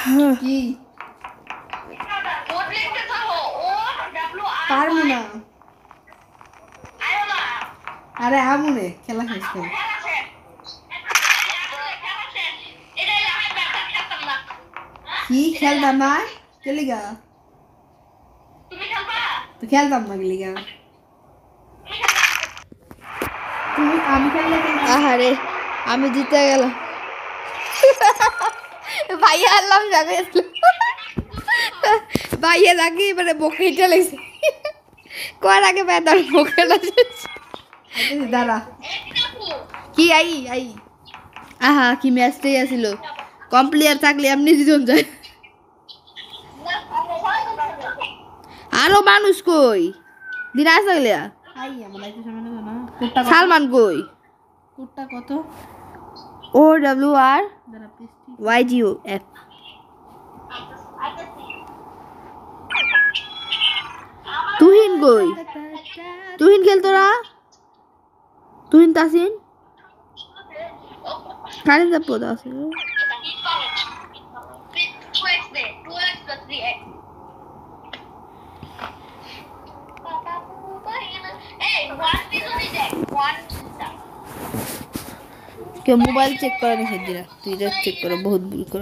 কি পারবো না আরে আমুনে খেলা শেষ করে কি খেলতাম না কেলিগা তো খেলতাম না কেলিগা তুমি আমি খেললে আহারে আমি জিতে গেলাম ভাইয়া আল্লাহ জাগে ভাইয়া লাগে মানে বকে চলেছে কর আগে বেদার বকে লাগছে দাঁড়া কি আই আহা কি ম্যাচটাই আসিল কমপ্লিয়ার থাকলে এমনি জিতন যায় আরো মানুষ কই দিন আসা গেলে আই আমার লাইফে সামনে না সালমান কই কোডটা কত OWR দাঁড়া প্লিজ YGOF তুহিন কই তুহিন খেল তোরা তুহিন তাসিন কারে যা পদ আছে কে মোবাইল চেক করা নিষেধ দিলা তুই যা চেক করো বহুত ভুল করো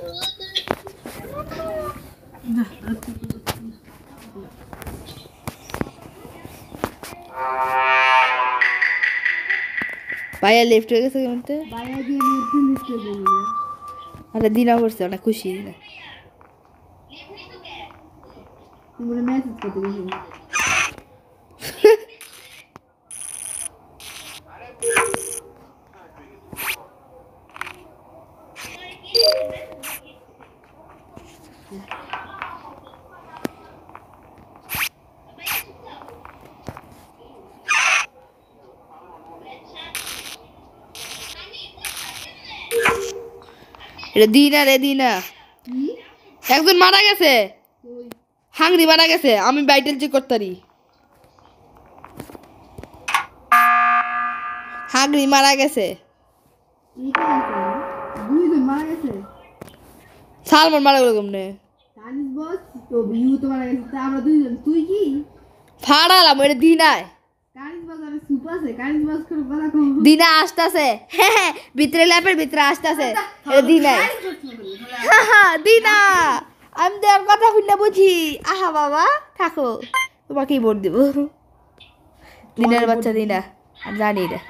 ভাইয়া লেফট হয়ে গেছে কেমনতে বাইরে দিয়ে নিতে লিখতে দেবে আরে দিনা করছে অনেক খুশি দিনা তুমি মেসেজ করতে গেছো এটা দিনা রে দিনা একজন মারা গেছে হাংরি মারা গেছে আমি বাইটেল চেক করতারি হাংরি মারা গেছে দুইজন মারা গেছে সালমান মারা গেল কেমনে কানিস বস তো ইউ তো মারা গেছে আমরা দুইজন তুই কি ফাড়ালাম এটা দিনায় কানিস বস আমি সুপার আছে কানিস বস করে বলা কম দিনা আসতেছে হ্যাঁ ভিতরে ল্যাপের ভিতরে আসতেছে এটা দিনায় দিনা আমি দেওয়ার কথা শুনে বুঝি আহা বাবা থাকো তোমাকেই ভোট দেব দিনের বাচ্চা দিনা আমি জানি না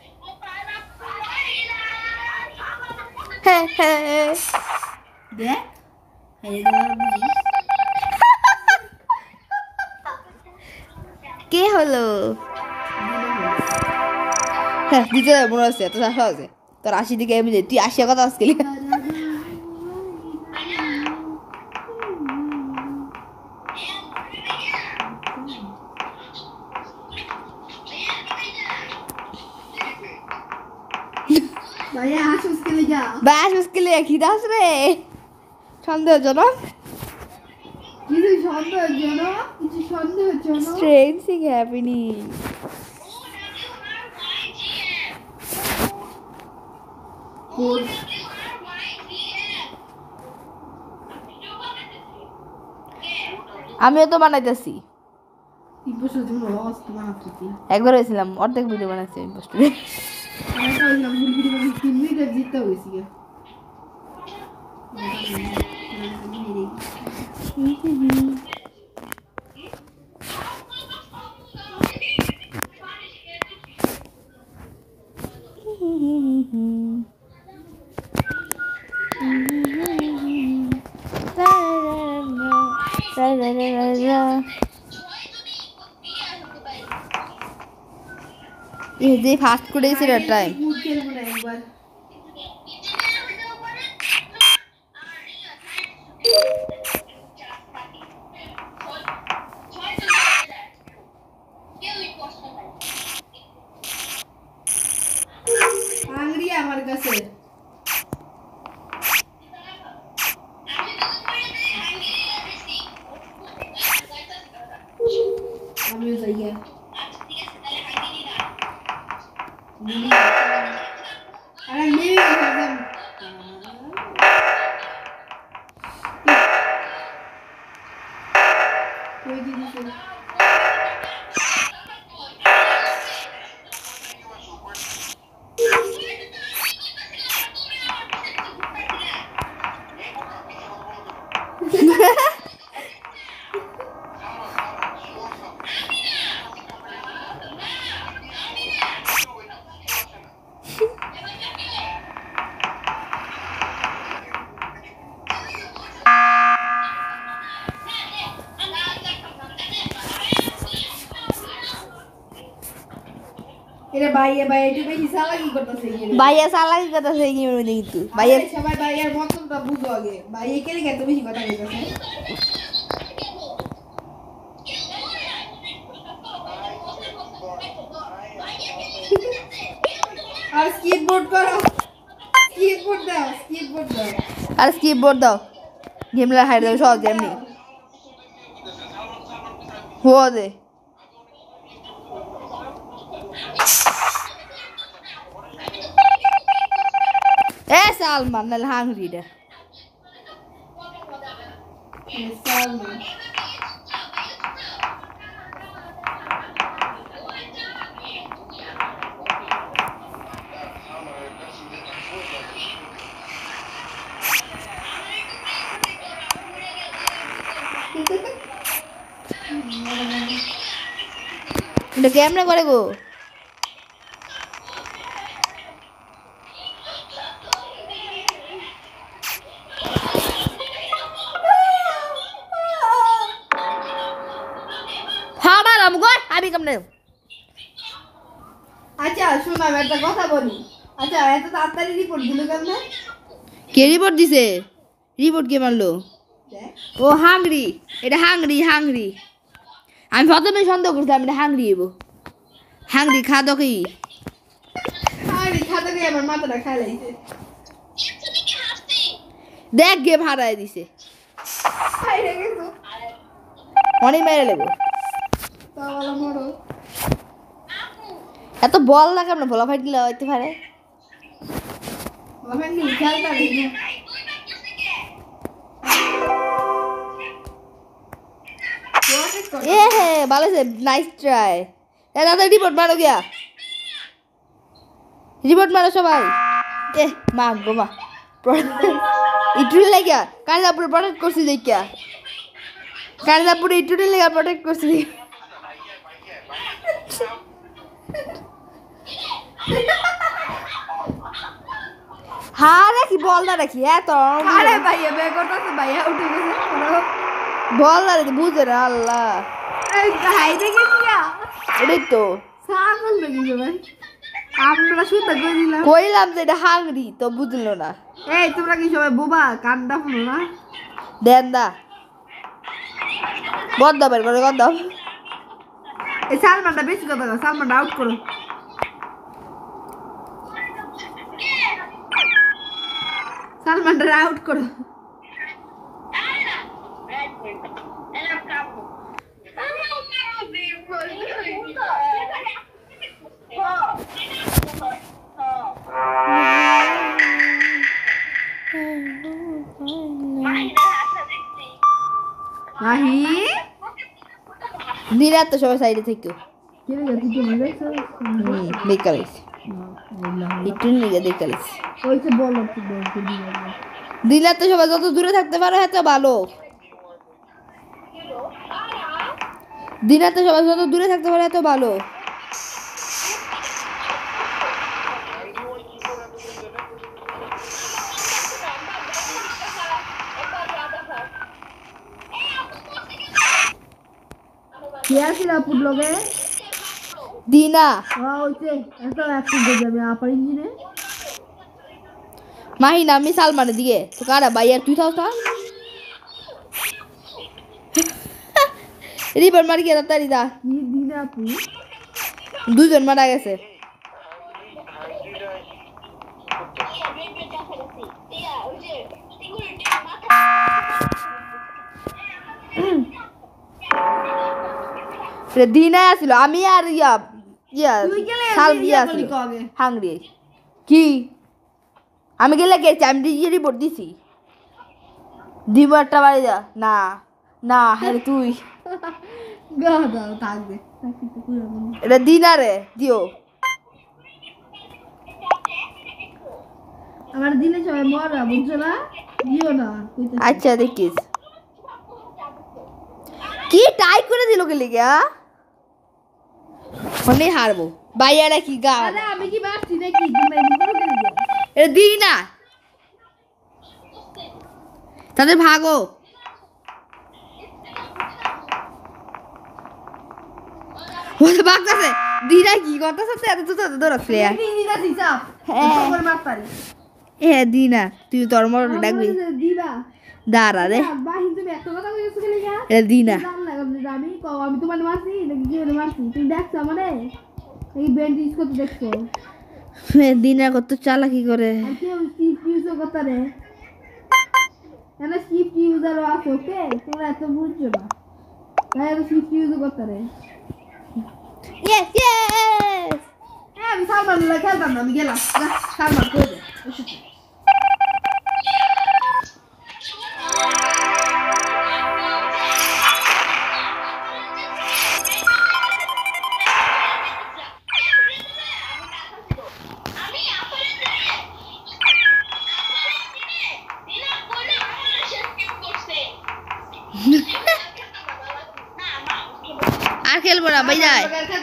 হ্যাঁ হ্যাঁ দেখ কে হলো হ্যাঁ দিতে মনে হচ্ছে এত আশা আছে তোর 80 দিকে এমনি তুই 80 কথা আসছিলি ভাইয়া আসুস কে লাগা ব্যাস মুশকিল খিদাস রে সন্দেহজনক কিছু সন্দেহজনক স্ট্রেঞ্জ থিং হ্যাপেনিং আমিও তো বানাইতেছি ইম্পোস্টার জন্য অবস্থা বানাচ্ছি একবার হয়েছিলাম অর্ধেক ভিডিও বানাচ্ছি ইম্পোস্টার আমি তো না ভুল ভিডিও বানাচ্ছি 3 মিনিট জিততে হইছে কি ये जे फास्ट करेছিল টাইম ফুড খেলবো না একবার আংরি আমার কাছে আমিও যাই আরে নেই এটা বাইয়ে বাইয়ে একটু বেশি চালাকি করতেছে ভাইয়া চালাকি কথা সেই গেমের মধ্যে কিন্তু ভাইয়া সবাই বাইয়ের মতলবটা বুঝো আগে বাইয়ে কেন এত বেশি কথা কইতাছে আর স্কিপবোর্ড করো স্কিপবোর্ড দাও আর স্কিপ বোর্ড দাও গেমলা হাইড দাও সহজ এমনি হো দে এ সালমান নাল হাংরি রে সালমান এটা কেমনে করে গো হামালাম গো আমি কেমনে আচ্ছা শোনো আমি একটা কথা বলি আচ্ছা এত তাড়াতাড়ি রিপোর্ট দিল কেমনে কে রিপোর্ট দিছে রিপোর্ট কে মারলো দেখ ও হাংরি এটা হাংরি আমি প্রথমে সন্দেহ করতাম এটা হাংরি এবো হাংরি খাদো কি আরে খাতা দিয়ে আমার মাথাটা খাই লাইছে দেখ গেম হারায় দিছে খাই রেখে তো অনেক মেরে লেবো তাওয়ালা মরো এত বল না কেমন বলা ফাইট দিলে হইতে পারে আমার কি খেলতা রে এ হে ভালো আছে নাইস ট্রাই এ দাদা রিপোর্ট মারো গিয়া রিপোর্ট মারো সবাই এ মা গো মা ইটুরি লাগিয়া কালিদাপুরে প্রোটেক্ট করছি দেখিয়া কালিদাপুরে ইটুরি লাগা প্রোটেক্ট করছি হ্যাঁ রাখি বল না রাখি এত আরে ভাইয়া বেগটাতে ভাইয়া উঠে গেছে বল না রে বুঝে না আল্লাহ এই হাই দেখে দিয়া এটাই তো সাগল লাগিছে ভাই আমরা শুনতে কই দিলাম কইলাম যে এটা হাংরি তো বুঝলো না এই তোমরা কি সবাই বোবা কান্ডা শুনো না দেন দা গদ বের করে গদ এই সালমানটা বেশি কথা কও সালমানটা আউট করো সালমানটা আউট করো নাহি দিরাত তো সবাই সাইডে থেকে কেন গেছি কি বুঝাইছো দেখালিস একটু নিয়ে দেখালিস ওইসে বলো কি বলতে দিও দিলাত তো সবাই যত দূরে থাকতে পারো এত ভালো দিনাত তো সবাই যত দূরে থাকতে পারো এত ভালো क्या सिला पुट लोगे দিনা हां ওইতে এত অ্যাক্টিভ হয়ে যাবে আপা ইঞ্জিনে মাহিনা আমি সালমানের দিকে তো কারা ভাই আর তুই থাও না রিবার মারি গিয়ে তাড়াতাড়ি দা কি দিনা আপু দুজন মারা গেছে দিনা আসছিল আমি আর ইয়া ইয়া সাল ইয়া আসছিল হাংরি কি আমি গেলে গেছি আমি রিপোর্ট দিছি দিবারটা বাড়ি যা না না হ্যাঁ তুই গাদা থাকবে এটা দিনারে দিও আমার দিনে সবাই মরা বুঝছো না দিও না আচ্ছা দেখিস কি টাই করে দিল কে লিগা মানে হারবো বাইয়ারা কি গা আরে আমি কি বাসছি নাকি তুমি এমন করে দিলে এটা দিই না তাদের ভাগো ওরে বাগতাছে দিনা কি করতেছ এত তো দৌড়াচ্ছে এই দিনা হিসাব হ্যাঁ। করে মারতারি এ দিনা তুই তোর মর ডাকবি দিবা দাঁড়া রে বাহিন তুমি এত কথা কইছো কেন গা এ দিনা আমি কও আমি তোমার মারছি নাকি কি করে মারছি তুমি দেখছো আমারে এই ব্যান্ডেজ করতে দেখছো দিনা কত চালাকি করে আর কেউ শিফট ইউজ করতে রে এনা শিফট ইউজার আছে ওকে তোমরা এত বুঝছো না তাই এত শিফট ইউজ করতে রে ইয়েস ইয়েস আমি সালমান খেলতাম না আমি গেলাম সালমান করে দে আর খেলবো না ভাই যায়